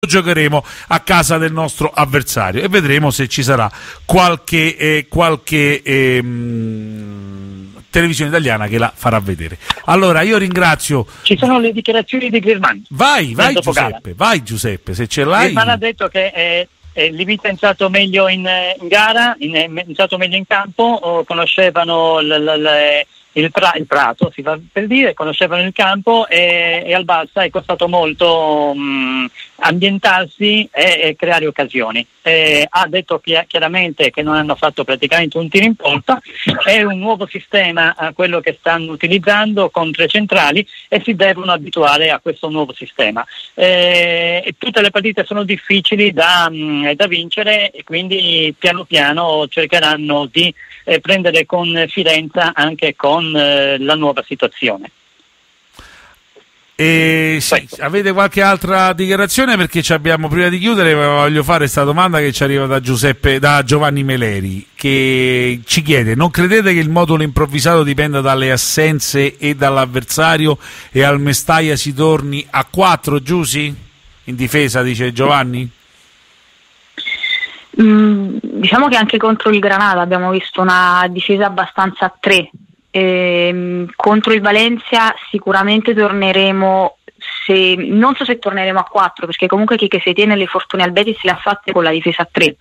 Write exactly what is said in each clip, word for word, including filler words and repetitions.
giocheremo a casa del nostro avversario e vedremo se ci sarà qualche eh, qualche ehm, televisione italiana che la farà vedere. Allora io ringrazio. Ci sono le dichiarazioni di Griezmann. Vai, vai Giuseppe, vai Giuseppe, se ce l'hai. Griezmann ha detto che eh, eh, Livizia è entrato meglio in, in gara, in, è entrato meglio in campo, o conoscevano l, l, l, il, pra, il prato, si fa per dire, conoscevano il campo e, e al Barça è costato molto mh, ambientarsi e, e creare occasioni. Eh, ha detto chi- chiaramente che non hanno fatto praticamente un tiro in porta, è un nuovo sistema a quello che stanno utilizzando con tre centrali e si devono abituare a questo nuovo sistema. Eh, e tutte le partite sono difficili da, mh, da vincere e quindi piano piano cercheranno di eh, prendere confidenza anche con eh, la nuova situazione. E sì, avete qualche altra dichiarazione? Perché ci abbiamo, prima di chiudere voglio fare questa domanda che ci arriva da Giuseppe, da Giovanni Meleri, che ci chiede: non credete che il modulo improvvisato dipenda dalle assenze e dall'avversario e al Mestalla si torni a quattro, Giusy? In difesa, dice Giovanni? Mm, diciamo che anche contro il Granada abbiamo visto una difesa abbastanza a tre. Ehm, contro il Valencia sicuramente torneremo, se, non so se torneremo a quattro, perché comunque chi che si tiene le fortune al Betis le ha fatte con la difesa a tre.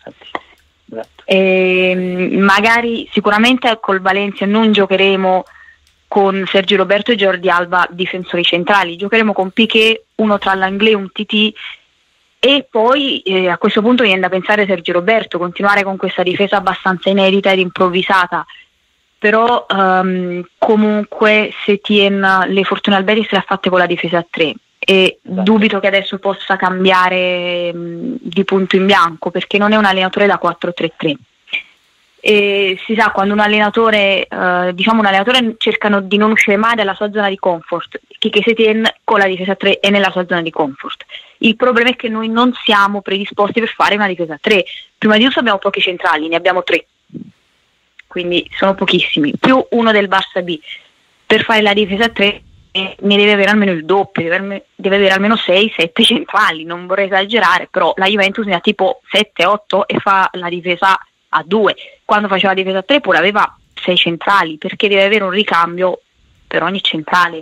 Ehm, magari sicuramente col Valencia non giocheremo con Sergio Roberto e Jordi Alba difensori centrali, giocheremo con Piqué, uno tra l'Anglais e un T T, e poi eh, a questo punto viene da pensare Sergio Roberto, continuare con questa difesa abbastanza inedita ed improvvisata. Però um, comunque Setien le fortune al Betis le ha fatte con la difesa a tre e dubito che adesso possa cambiare um, di punto in bianco, perché non è un allenatore da quattro tre tre. E si sa, quando un allenatore uh, diciamo un allenatore cercano di non uscire mai dalla sua zona di comfort, che Setien con la difesa a tre è nella sua zona di comfort. Il problema è che noi non siamo predisposti per fare una difesa a tre. Prima di tutto abbiamo pochi centrali, ne abbiamo tre, quindi sono pochissimi, più uno del Barça B. Per fare la difesa a tre ne deve avere almeno il doppio, deve, avere, deve avere almeno sei sette centrali, non vorrei esagerare, però la Juventus ne ha tipo sette otto e fa la difesa a due. Quando faceva la difesa a tre pure aveva sei centrali, perché deve avere un ricambio per ogni centrale.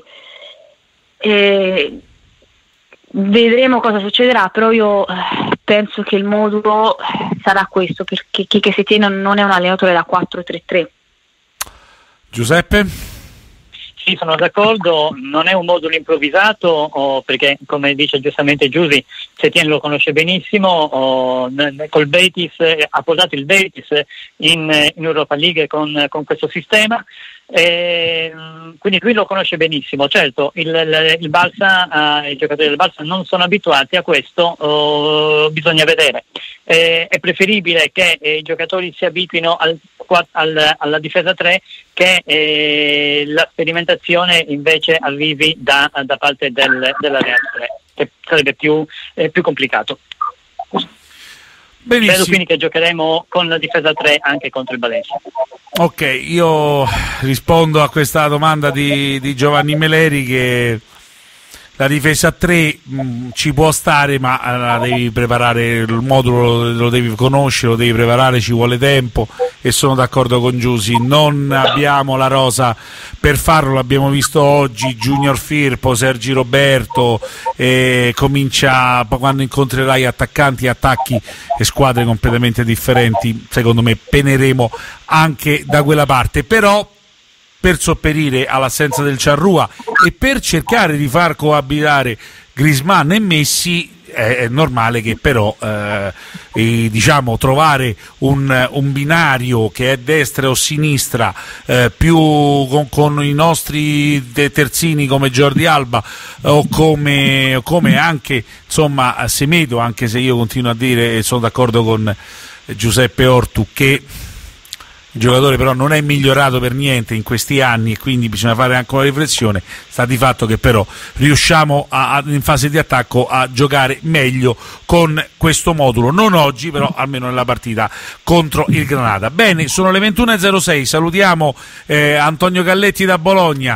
E vedremo cosa succederà, però io eh, penso che il modulo sarà questo, perché Quique Setién non è un allenatore da quattro tre tre. Giuseppe? Sì, sono d'accordo, non è un modulo improvvisato, oh, perché come dice giustamente Giusy, Setién lo conosce benissimo, oh, n- col Betis, eh, ha portato il Betis in, in Europa League con, con questo sistema. Eh, quindi lui lo conosce benissimo. Certo, il, il, il Barça, eh, i giocatori del Barça non sono abituati a questo, oh, bisogna vedere. Eh, è preferibile che eh, i giocatori si abituino al, al, alla difesa tre, che eh, la sperimentazione invece arrivi da, da parte del, della Real tre, che sarebbe più, eh, più complicato. Benissimo. Vedo quindi che giocheremo con la difesa tre anche contro il Valencia. Ok, io rispondo a questa domanda di, di Giovanni Meleri, che la difesa a tre mh, ci può stare, ma la devi preparare, il modulo lo devi conoscere, lo devi preparare, ci vuole tempo, e sono d'accordo con Giusy, non abbiamo la rosa per farlo, l'abbiamo visto oggi, Junior Firpo, Sergi Roberto, eh, comincia, quando incontrerai attaccanti, attacchi e squadre completamente differenti, secondo me peneremo anche da quella parte. Però per sopperire all'assenza del Charrua e per cercare di far coabitare Griezmann e Messi, è, è normale che però eh, eh, diciamo trovare un, un binario che è destra o sinistra, eh, più con, con i nostri terzini come Jordi Alba o come, come anche insomma Semedo, anche se io continuo a dire e sono d'accordo con Giuseppe Ortu che il giocatore però non è migliorato per niente in questi anni, e quindi bisogna fare anche una riflessione. Sta di fatto che però riusciamo a, a, in fase di attacco a giocare meglio con questo modulo, non oggi però almeno nella partita contro il Granada. Bene, sono le ventuno e zero sei, salutiamo eh, Antonio Galletti da Bologna,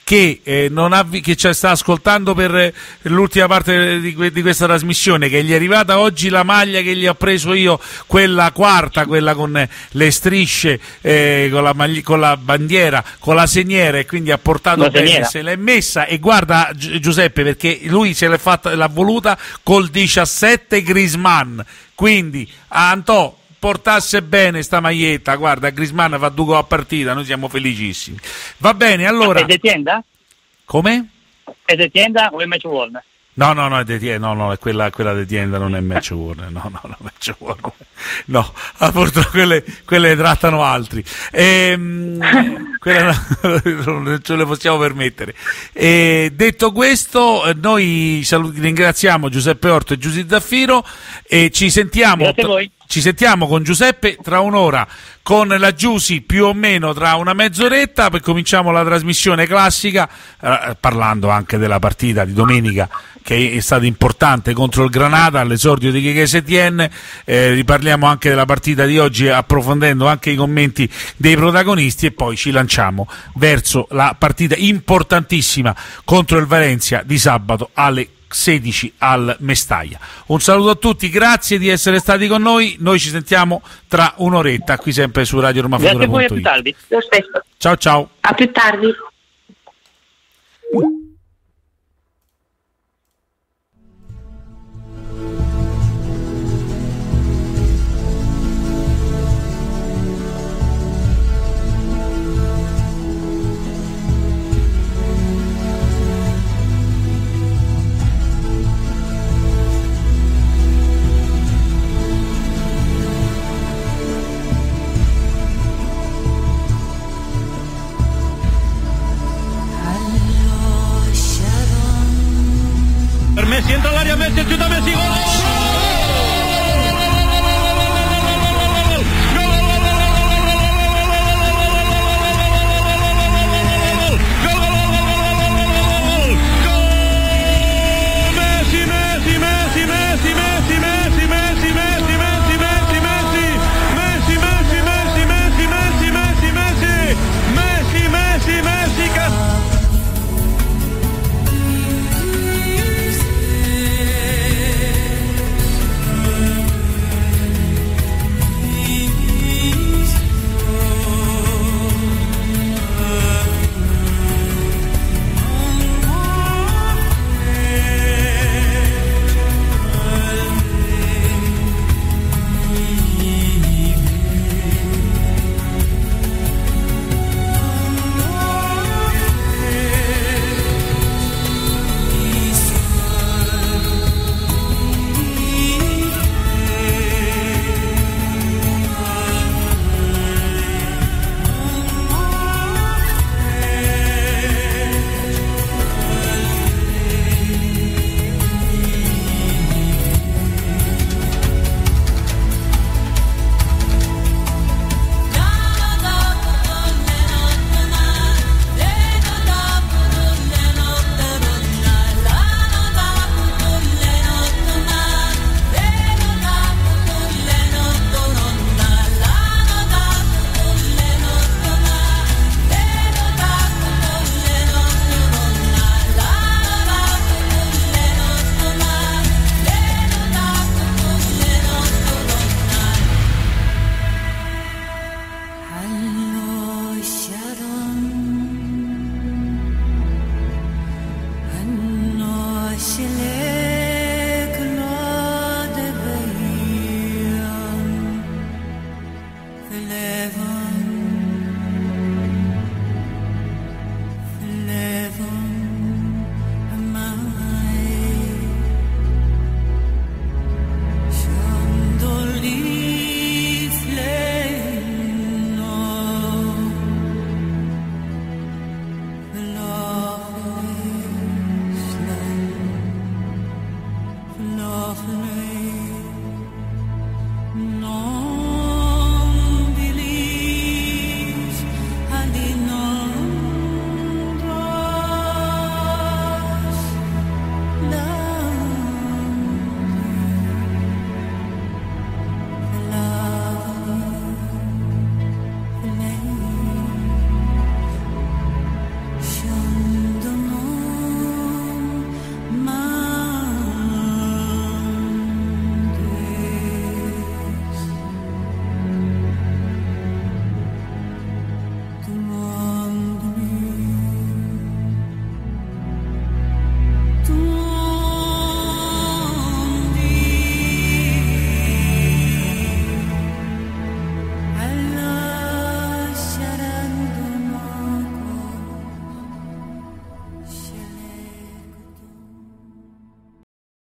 che eh, non ha vi- che ci sta ascoltando per l'ultima parte di, que- di questa trasmissione, che gli è arrivata oggi la maglia che gli ho preso io, quella quarta, quella con le strisce, eh, con, la magli- con la bandiera, con la segniera, e quindi ha portato La bene, segniera. se l'è messa. E guarda Gi- Giuseppe, perché lui se l'è fatta, l'ha voluta col diciassette Griezmann, quindi Antò portasse bene sta maglietta, guarda, Griezmann fa due gol a partita, noi siamo felicissimi. Va bene, allora È di tienda? come? È di tienda o è match worn? No, no, no, è di tienda, no, no, è quella, quella di tienda, non è match worn, no, no, no, match worn. No, ah, purtroppo quelle, quelle trattano altri. Ehm, quelle no, non ce le possiamo permettere. E detto questo, eh, noi salut- ringraziamo Giuseppe Orto e Giusy Zaffiro e ci sentiamo. Grazie a voi. Ci sentiamo con Giuseppe tra un'ora, con la Giusy più o meno tra una mezz'oretta, poi cominciamo la trasmissione classica, eh, parlando anche della partita di domenica che è stata importante contro il Granada, all'esordio di Quique Setién. Eh, riparliamo anche della partita di oggi, approfondendo anche i commenti dei protagonisti, e poi ci lanciamo verso la partita importantissima contro il Valencia di sabato alle sedici al Mestaglia. Un saluto a tutti, grazie di essere stati con noi, noi ci sentiamo tra un'oretta qui sempre su Radio Roma Futura. Grazie a voi, a più tardi. Lo stesso. Ciao ciao. A più tardi.